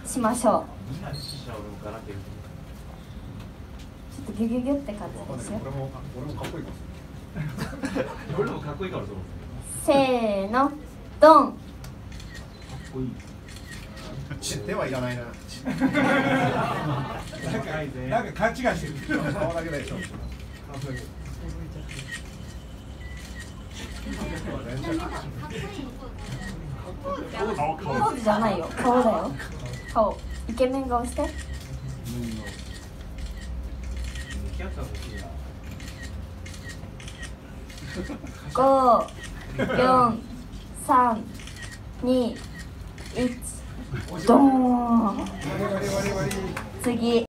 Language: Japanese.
しましょう。 みんなで死者を生むからっていう。 ちょっとギュギュギュって感じですよ。 俺もかっこいいかもし俺もかっこいいからそう。 せーの、ドン。 かっこいい。 れない。手はいらないな。 なんか勘違いしてる。 顔だけでしょ。 ポーズじゃないよ、顔だよ。顔、イケメン顔して。 キャッチャーも好きだ。 5、4、3、2、1、ドーン。次。